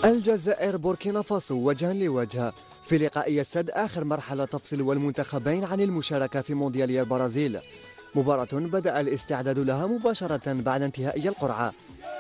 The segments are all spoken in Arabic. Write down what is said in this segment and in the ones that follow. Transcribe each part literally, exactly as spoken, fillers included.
الجزائر بوركينا فاسو وجها لوجه في لقاء السد آخر مرحلة تفصل والمنتخبين عن المشاركة في مونديال البرازيل. مباراة بدأ الاستعداد لها مباشرة بعد انتهاء القرعة،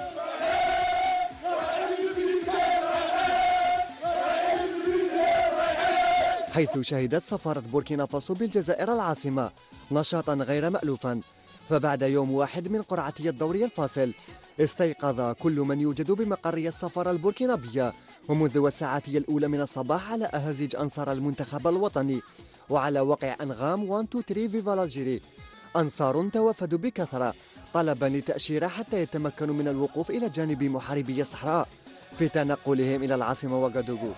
حيث شهدت سفارة بوركينا فاسو بالجزائر العاصمة نشاطا غير مألوفا. فبعد يوم واحد من قرعتي الدوري الفاصل استيقظ كل من يوجد بمقرية السفارة البوركينابية ومنذ الساعات الأولى من الصباح على أهازيج أنصار المنتخب الوطني وعلى وقع أنغام واحد اثنين ثلاثة فيفا الجيري. أنصار توافدوا بكثرة طلبا لتأشيرة حتى يتمكنوا من الوقوف إلى جانب محاربي الصحراء في تنقلهم إلى العاصمة وغادوغو.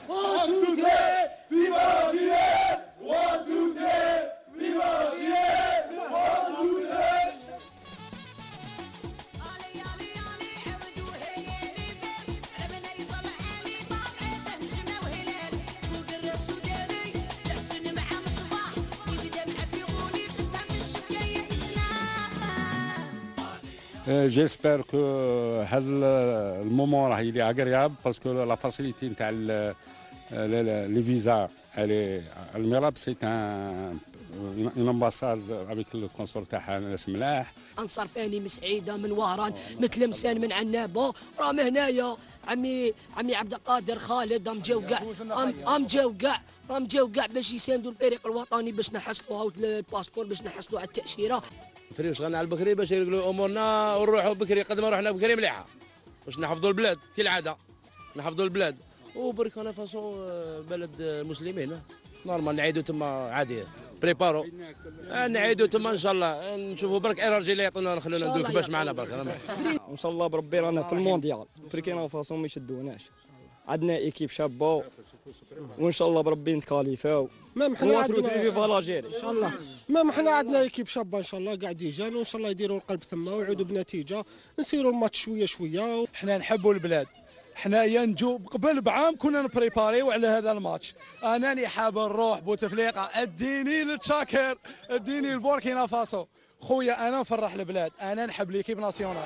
جيسبر كو هذا المومون راه يلي اغرياب باسكو لا فاسيليتي نتاع لي فيزا الي الميراب سي ان اون امباساد افيك الكونسول تاعها ناس ملاح. انصار فاني من سعيده من وهران من تلمسان من عنابه راهم هنايا عمي عمي عبد القادر خالد راهم جاو كاع راهم جاو كاع راهم جاو كاع باش يساندوا الفريق الوطني باش نحصلوا هاو الباسبور باش نحصلوا على التاشيره. فريق شغلنا على البكري باش يرجلوا امورنا ونروحوا بكري قد ما رحنا بكري مليحه باش نحفظوا البلاد كالعاده نحفظوا البلاد. وبوركينا فاسو بلد المسلمين نورمال نعيدوا تما عادي بريبارو نعيدوا تما ان شاء الله نشوفوا برك انرجي اللي يعطونا نخلونا ندوك باش معنا برك ان شاء الله بربي رانا في المونديال. بوركينا فاسو ما يشدوناش، عندنا ايكيب شابه وان شاء الله بربي نتكاليفاو. مام حنا عندنا فيفا لاجيري ان شاء الله. مام حنا عندنا ايكيب شابه ان شاء الله قاعد يجانو وان شاء الله يديروا القلب ثم ويعودوا بنتيجه نسيروا الماتش شويه شويه. حنا نحبوا البلاد، حنايا نجو قبل بعام كنا نبريباريو على هذا الماتش. اناني حاب نروح بوتفليقه اديني للتشاكر اديني لبوركينا فاسو خويا انا نفرح البلاد انا نحب ليكيب ناسيونال.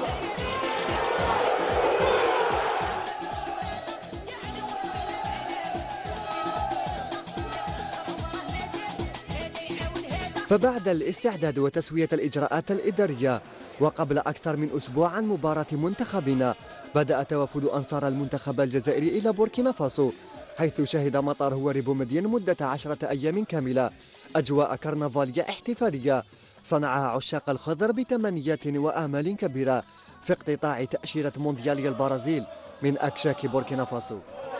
فبعد الاستعداد وتسوية الإجراءات الإدارية وقبل أكثر من أسبوع عن مباراة منتخبنا بدأ توافد أنصار المنتخب الجزائري إلى بوركينا فاسو، حيث شهد مطار هواريبو مدين مدة عشرة أيام كاملة أجواء كرنفالية احتفالية صنعها عشاق الخضر بتمنيات وآمال كبيرة في اقتطاع تأشيرة مونديال البرازيل من أكشاك بوركينا فاسو.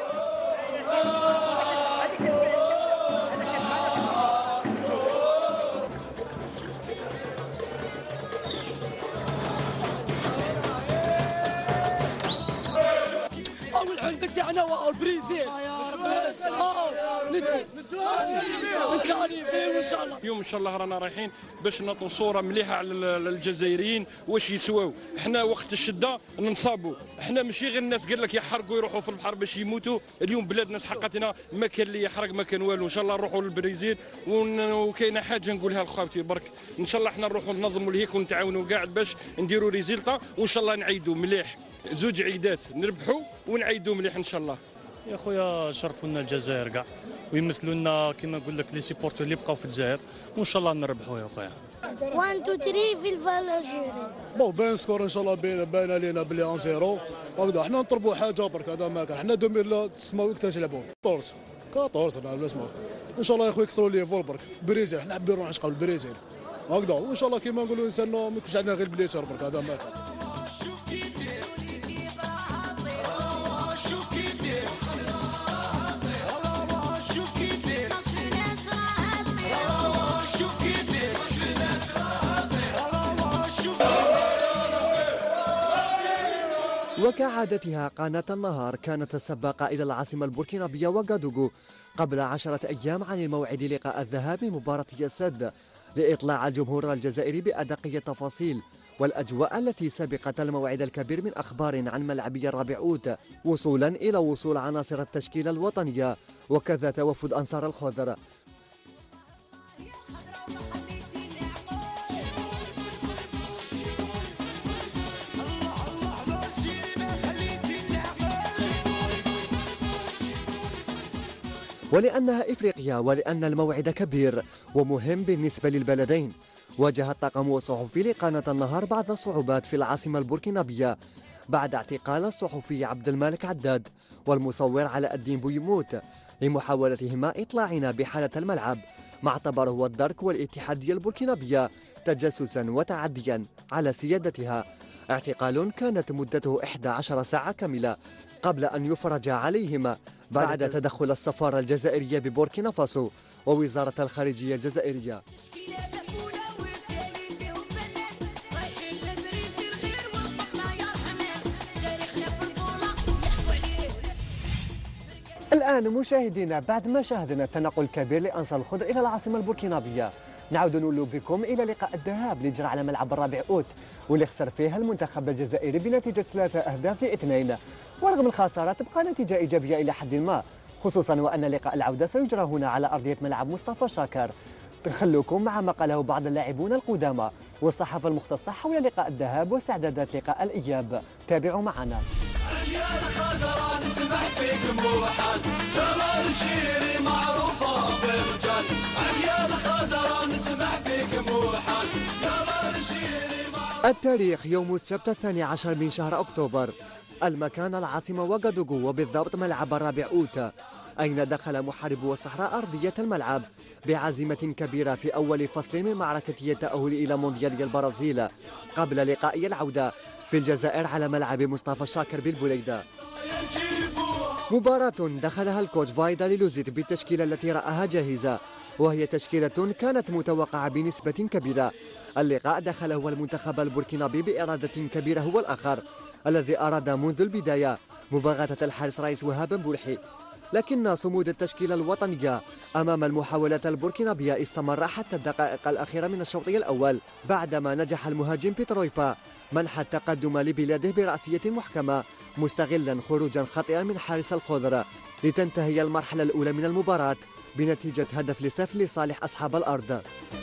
تاعنا والبريزيل نتكاليفيو ان شاء الله. اليوم ان شاء الله رانا رايحين باش نعطوا صوره مليحه على الجزائريين واش يسواو. احنا وقت الشده ننصابوا، احنا ماشي غير الناس قال لك يحرقوا يروحوا في البحر باش يموتوا. اليوم بلادنا سحقتنا ما كان اللي يحرق ما كان والو. ان شاء الله نروحوا للبرازيل وكاينه حاجه نقولها لخواتي برك ان شاء الله احنا نروحوا ننظموا لهيك ونتعاونوا كاع باش نديروا ريزلطه وان شاء الله نعيدوا مليح زوج عيدات نربحوا ونعيدوا مليح ان شاء الله. يا خويا شرفوا لنا الجزائر كاع ويمثلوا لنا كما نقول لك لي سيبورتور اللي بقاو في الجزائر وان شاء الله نربحوا يا خويا. واحد اثنين ثلاثة في الفالجيري. بون بين سكور ان شاء الله بين باينه لينا بلي ان زيرو هكذا حنا نطلبوا حاجه برك هذا ما كان حنا ألفين تسمى وقتها تلعبوا أربعطاش أربعطاش انا اسمع ان شاء الله يا خويا كثروا لي فول برك بريزيل حنا حابين نروحوا نشقوا البريزيل هكذا وان شاء الله كما نقولوا الانسان ما يكونش عندنا غير بليسير برك هذا ما كان. وكعادتها قناة النهار كانت السباقة إلى العاصمة البوركينابية وغادوغو قبل عشرة أيام عن الموعد لقاء الذهاب من مباراة السد لإطلاع الجمهور الجزائري بأدق التفاصيل والأجواء التي سبقت الموعد الكبير من أخبار عن ملعبي الرابع أوت وصولا إلى وصول عناصر التشكيلة الوطنية وكذا توفد أنصار الخضر. ولأنها إفريقيا ولأن الموعد كبير ومهم بالنسبة للبلدين، واجه الطاقم الصحفي لقناة النهار بعض الصعوبات في العاصمة البوركينابية بعد اعتقال الصحفي عبد الملك عداد والمصور علاء الدين بويموت لمحاولتهما إطلاعنا بحالة الملعب ما اعتبره الدرك والاتحادية البوركينابية تجسسا وتعديا على سيادتها. اعتقال كانت مدته إحدى عشرة ساعة كاملة قبل أن يفرج عليهما بعد تدخل السفارة الجزائرية ببوركينا فاسو ووزارة الخارجية الجزائرية. الآن مشاهدينا بعد ما شاهدنا التنقل الكبير لأنصار الخضر إلى العاصمة البوركينابية، نعود نولو بكم إلى لقاء الذهاب اللي جرى على ملعب الرابع أوت واللي خسر فيها المنتخب الجزائري بنتيجة ثلاثة أهداف لاثنين. ورغم الخسارة تبقى نتيجة إيجابية إلى حد ما، خصوصا وأن لقاء العودة سيجرى هنا على أرضية ملعب مصطفى شاكر. نخلوكم مع ما قاله بعض اللاعبون القدامى والصحافة المختصة حول لقاء الذهاب واستعدادات لقاء الإياب. تابعوا معنا. التاريخ يوم السبت الثاني عشر من شهر أكتوبر، المكان العاصمة وغادوغو وبالضبط ملعب الرابع أوت، أين دخل محاربو الصحراء أرضية الملعب بعزيمة كبيرة في أول فصل من معركة التأهل إلى مونديال البرازيل قبل لقاء العودة في الجزائر على ملعب مصطفى شاكر بالبوليدة. مباراة دخلها الكوتش فايدا ليلوزيت بالتشكيلة التي رآها جاهزة، وهي تشكيلة كانت متوقعة بنسبة كبيرة. اللقاء دخله المنتخب البوركينابي بإرادة كبيرة هو الآخر الذي أراد منذ البداية مباغتة الحارس رئيس وهاب بولحي، لكن صمود التشكيلة الوطنية أمام المحاولات البوركينابية استمر حتى الدقائق الأخيرة من الشوط الأول بعدما نجح المهاجم بيترويبا منح التقدم لبلاده برأسية محكمة مستغلا خروجا خاطئا من حارس الخضر لتنتهي المرحلة الأولى من المباراة بنتيجة هدف لصفر لصالح أصحاب الأرض.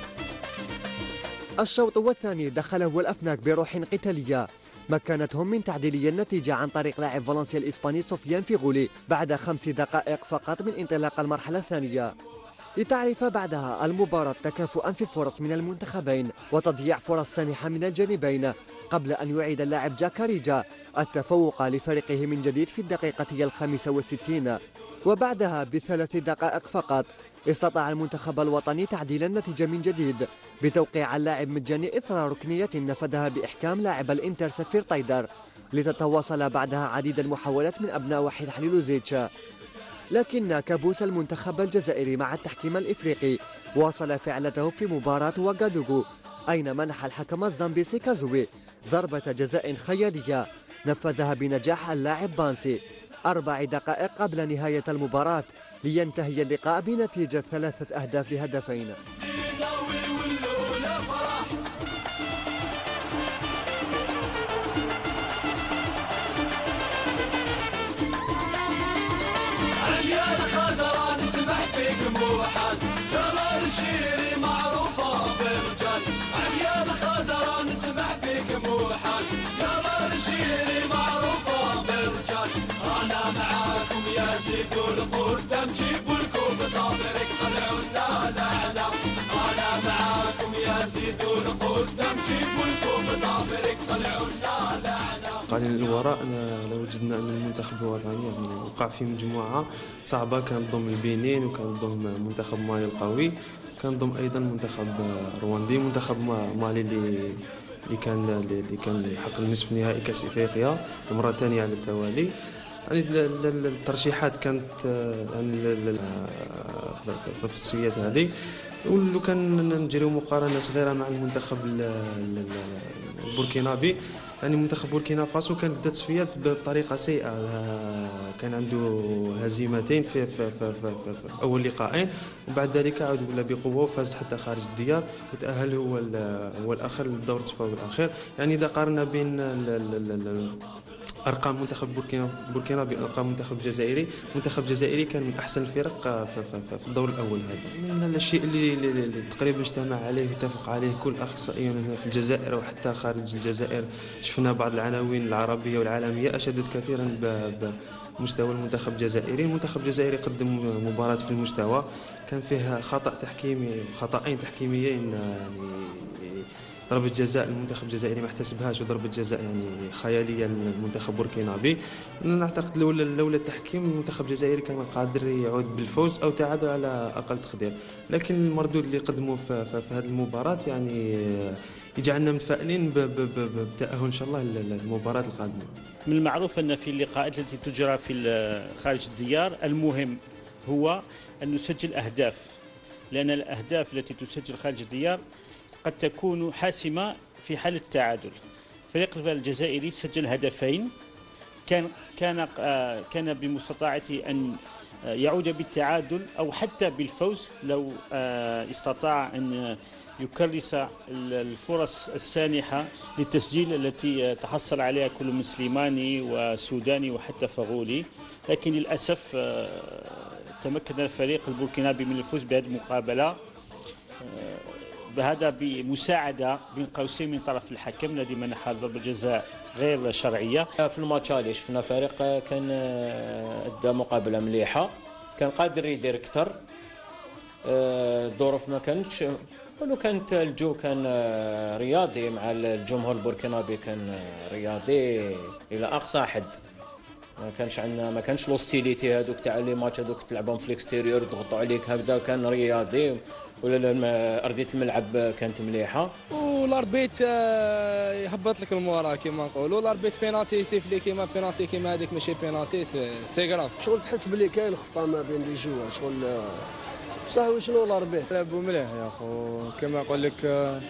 الشوط الثاني دخله الأفناك بروح قتالية مكنتهم من تعديلية النتيجة عن طريق لاعب فالنسيا الإسباني سفيان فيغولي بعد خمس دقائق فقط من انطلاق المرحلة الثانية، لتعرف بعدها المباراة تكافؤا في الفرص من المنتخبين وتضييع فرص سانحة من الجانبين قبل أن يعيد اللاعب جاكاريجا التفوق لفريقه من جديد في الدقيقة الخامسة والستين. وبعدها بثلاث دقائق فقط استطاع المنتخب الوطني تعديل النتيجة من جديد بتوقيع اللاعب مجاني إثر ركنية نفذها بإحكام لاعب الإنتر سفير طيدر، لتتواصل بعدها عديد المحاولات من أبناء وحيد حليلوزيتش. لكن كابوس المنتخب الجزائري مع التحكيم الإفريقي واصل فعلته في مباراة وغادوغو، أين منح الحكم الزامبيسي كازوي ضربة جزاء خيالية نفذها بنجاح اللاعب بانسي أربع دقائق قبل نهاية المباراة لينتهي اللقاء بنتيجة ثلاثة أهداف لهدفين. قليل الوراء لوجدنا أن المنتخب الوطني يعني وقع في مجموعة صعبة، كان ضم البنين وكان ضم منتخب مالي القوي، كان ضم أيضا منتخب رواندي، منتخب مالي اللي اللي كان اللي كان حقق نصف نهائي كأس إفريقيا المرة الثانية على التوالي. يعني الترشيحات كانت يعني في التصفيات هذه، ولو كان نجريو مقارنة صغيرة مع المنتخب البوركينابي، يعني منتخب بوركينا فاسو كان بدا تصفيات بطريقه سيئه، كان عنده هزيمتين في, في, في, في, في اول لقاءين، وبعد ذلك عاد ولا بقوه وفاز حتى خارج الديار وتاهل هو هو الاخر للدور التصفيوي الاخير. يعني اذا قارنا بين ارقام منتخب بوركينا بوركينا بارقام المنتخب الجزائري. المنتخب الجزائري كان من احسن الفرق في, في, في الدور الاول. هذا من الشيء اللي, اللي تقريبا اجتمع عليه واتفق عليه كل اخصائيون هنا في الجزائر وحتى خارج الجزائر. شفنا بعض العناوين العربيه والعالميه اشادت كثيرا بمستوى المنتخب الجزائري. المنتخب الجزائري قدم مباراه في المستوى، كان فيها خطا تحكيمي خطأين تحكيميين، يعني ضربة جزاء المنتخب الجزائري ما احتسبهاش، وضربة جزاء يعني خيالية للمنتخب البوركينابي. نعتقد لولا لولا التحكيم المنتخب الجزائري كان قادر يعود بالفوز او تعادل على اقل تقدير، لكن المردود اللي قدموه في, في, في هذه المباراة يعني يجعلنا متفائلين بالتأهل ان شاء الله للمباراة القادمة. من المعروف ان في اللقاءات التي تجرى في خارج الديار المهم هو ان نسجل اهداف، لان الاهداف التي تسجل خارج الديار قد تكون حاسمة في حالة التعادل. فريق الجزائري سجل هدفين، كان كان كان بمستطاعته أن يعود بالتعادل أو حتى بالفوز لو استطاع أن يكرس الفرص السانحة للتسجيل التي تحصل عليها كل من سليماني وسوداني وحتى فغولي، لكن للأسف تمكن الفريق البوركينابي من الفوز بهذه المقابلة، بهذا بمساعدة بين قوسين من طرف الحكم الذي منح ضربة جزاء غير شرعية. في الماتش هذا شفنا فريق كان ادى مقابلة مليحة، كان قادر يدير أكثر، الظروف ما كانتش، ولو كانت الجو كان رياضي مع الجمهور البوركينابي كان رياضي إلى أقصى حد. ما كانش عندنا ما كانش لوستيليتي هذوك تاع لي ماتش هذوك تلعبهم في الاكستيريور يضغطوا عليك هكذا، كان رياضي، ولا ارضيه الملعب كانت مليحه. والاربيت يهبط لك المباراه كيما نقولوا، الاربيت بيناتي يسيف لي كيما بيناتي كيما هذيك ماشي بيناتي سي غراف. شغل تحس بلي كاين خطه ما بين لي جوار شغل بصح وشنو الاربيت لعبوا مليح يا اخو، كيما نقول لك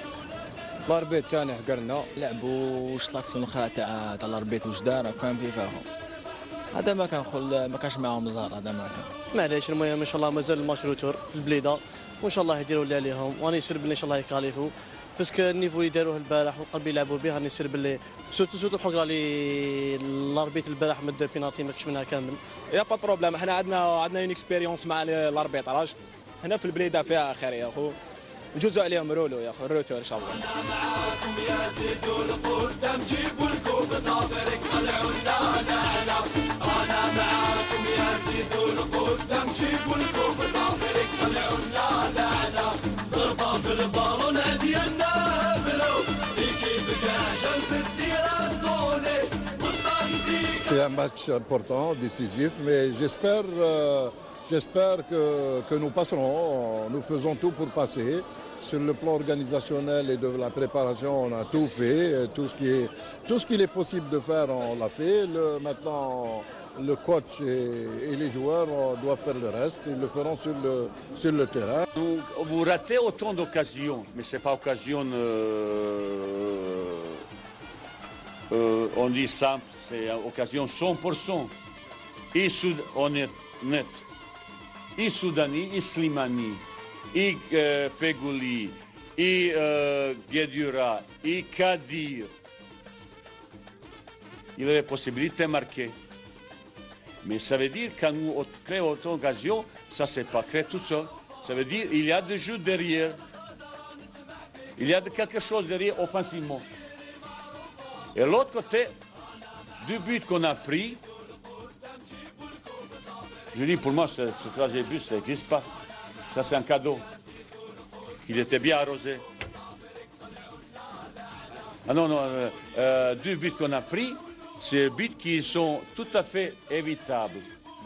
الاربيت ثاني حقرنا لعبوا واش لاكسيون الاخرى تاع تاع الاربيت واش دار فاهم كيفاهم، هذا ما كان خل ما كانش معاهم زهر، هذا ما كان معليش. المهم ان شاء الله مازال الماتش روتور في البليده، وان شاء الله يديروا اللي عليهم، وانا يصير باللي ان شاء الله يكاليفوا باسكو النيفو اللي داروه البارح والقلب يلعبوا به راني يصير باللي سورتو سورتو الحقره اللي الاربيت البارح مد بينالتي ما كش منها كامل. يا با بروبليم، احنا عندنا عندنا اون اكسبيريونس مع الاربيتراج هنا في البليده فيها خير يا اخو، نجوزوا عليهم رولو يا اخو الروتور ان شاء الله. انا معاكم يا زيدوا القدام جيبوا الكوب ناظرك طلعونا نعلى، انا معاكم يا زيدوا القدام جيبوا الكوب ناظرك طلعونا نعلى، ضربه في البالون ديالنا بلو كيف كاجل في الديره دوني والطاندي. C'est un match important, décisif, mais j'espère euh, j'espère que, que nous passerons. Nous faisons tout pour passer. Sur le plan organisationnel et de la préparation, on a tout fait. Tout ce qui est, tout ce qu'il est possible de faire, on l'a fait. Le, maintenant, le coach et, et les joueurs doivent faire le reste. Ils le feront sur le, sur le terrain. Donc, vous ratez autant d'occasions, mais ce n'est pas occasion, euh, euh, on dit simple, c'est occasion cent pour cent. Et Soud, honnête, net. Et Soudani, et Slimani, et euh, Fegouli, et euh, Guedura, et Kadir. Il a la possibilité de marquer. Mais ça veut dire quand nous créons autant d'occasions, ça ne s'est pas créé tout seul. Ça veut dire qu'il y a des jeux derrière. Il y a de quelque chose derrière offensivement. Et l'autre côté, du but qu'on a pris, je dis pour moi, ce, ce troisième but, ça n'existe pas. Ça, c'est un cadeau. Il était bien arrosé. Ah non, non, euh, euh, deux buts qu'on a pris, c'est des buts qui sont tout à fait évitables.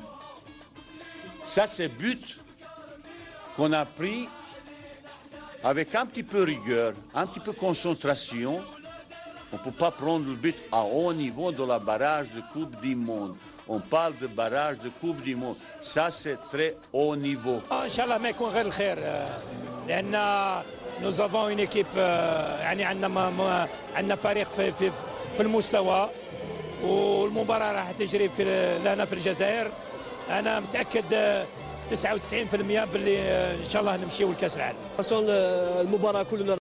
Ça, c'est but qu'on a pris avec un petit peu rigueur, un petit peu concentration. On ne peut pas prendre le but à haut niveau de la barrage de Coupe du Monde. On parle de barrage de Coupe du Monde. Ça, c'est très haut niveau. Inch'Allah, ما يكون غير الخير لأن nous avons une équipe يعني عندنا عندنا فريق في في في المستوى والمباراة راح تجري في لنا في الجزائر. أنا متأكد تسعة وتسعين بالمئة باللي إن شاء الله نمشيو لكأس العالم. المباراة كلنا